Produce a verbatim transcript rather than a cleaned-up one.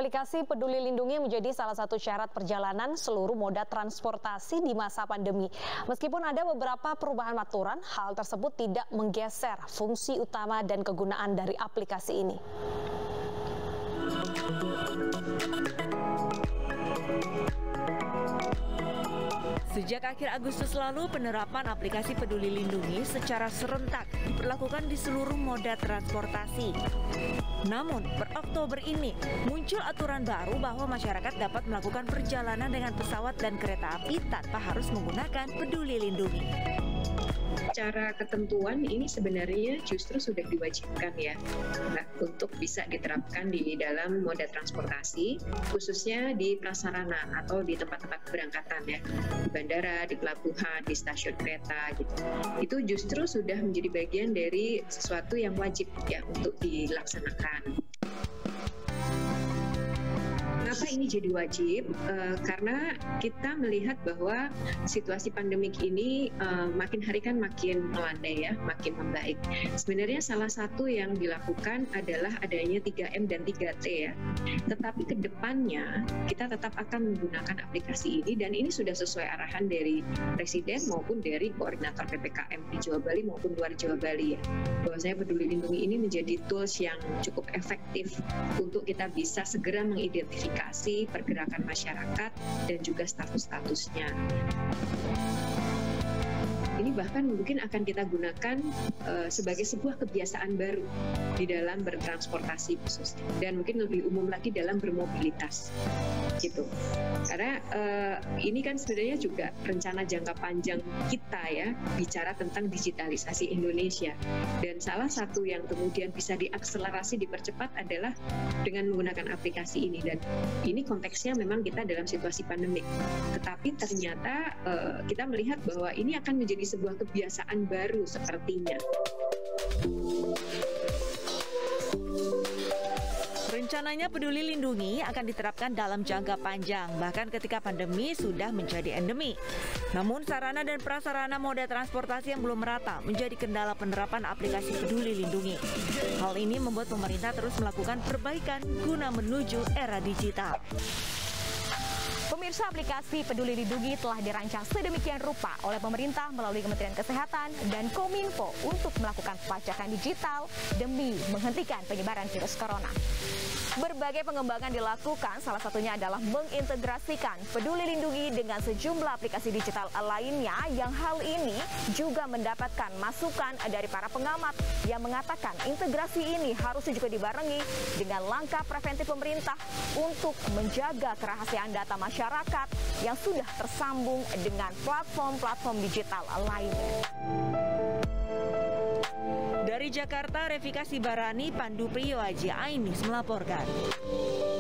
Aplikasi Peduli Lindungi menjadi salah satu syarat perjalanan seluruh moda transportasi di masa pandemi. Meskipun ada beberapa perubahan aturan, hal tersebut tidak menggeser fungsi utama dan kegunaan dari aplikasi ini. Sejak akhir Agustus lalu, penerapan aplikasi Peduli Lindungi secara serentak diberlakukan di seluruh moda transportasi. Namun, per Oktober ini muncul aturan baru bahwa masyarakat dapat melakukan perjalanan dengan pesawat dan kereta api tanpa harus menggunakan Peduli Lindungi. Secara ketentuan ini sebenarnya justru sudah diwajibkan ya, nah, untuk bisa diterapkan di dalam moda transportasi, khususnya di prasarana atau di tempat-tempat keberangkatan ya, di bandara, di pelabuhan, di stasiun kereta gitu. Itu justru sudah menjadi bagian dari sesuatu yang wajib ya untuk dilaksanakan. Kenapa ini jadi wajib? Uh, karena kita melihat bahwa situasi pandemik ini uh, makin hari kan makin melandai ya, makin membaik. Sebenarnya salah satu yang dilakukan adalah adanya tiga M dan tiga T ya. Tetapi ke depannya kita tetap akan menggunakan aplikasi ini dan ini sudah sesuai arahan dari Presiden maupun dari Koordinator P P K M di Jawa Bali maupun luar Jawa Bali ya. Bahwasanya Peduli Lindungi ini menjadi tools yang cukup efektif untuk kita bisa segera mengidentifikasi pergerakan masyarakat dan juga status-statusnya. Ini bahkan mungkin akan kita gunakan uh, sebagai sebuah kebiasaan baru di dalam bertransportasi khususnya dan mungkin lebih umum lagi dalam bermobilitas gitu. Karena uh, ini kan sebenarnya juga rencana jangka panjang kita ya, bicara tentang digitalisasi Indonesia. Dan salah satu yang kemudian bisa diakselerasi, dipercepat adalah dengan menggunakan aplikasi ini. Dan ini konteksnya memang kita dalam situasi pandemik. Tetapi ternyata uh, kita melihat bahwa ini akan menjadi sebuah kebiasaan baru sepertinya. Rencananya Peduli Lindungi akan diterapkan dalam jangka panjang, bahkan ketika pandemi sudah menjadi endemi. Namun sarana dan prasarana moda transportasi yang belum merata menjadi kendala penerapan aplikasi Peduli Lindungi. Hal ini membuat pemerintah terus melakukan perbaikan guna menuju era digital. Pemirsa, aplikasi Peduli Lindungi telah dirancang sedemikian rupa oleh pemerintah melalui Kementerian Kesehatan dan Kominfo untuk melakukan pelacakan digital demi menghentikan penyebaran virus corona. Berbagai pengembangan dilakukan, salah satunya adalah mengintegrasikan Peduli Lindungi dengan sejumlah aplikasi digital lainnya yang hal ini juga mendapatkan masukan dari para pengamat yang mengatakan integrasi ini harus juga dibarengi dengan langkah preventif pemerintah untuk menjaga kerahasiaan data masyarakat yang sudah tersambung dengan platform-platform digital lainnya. Dari Jakarta, Revika Sibarani, Pandu Priyoaji, Ainus melaporkan.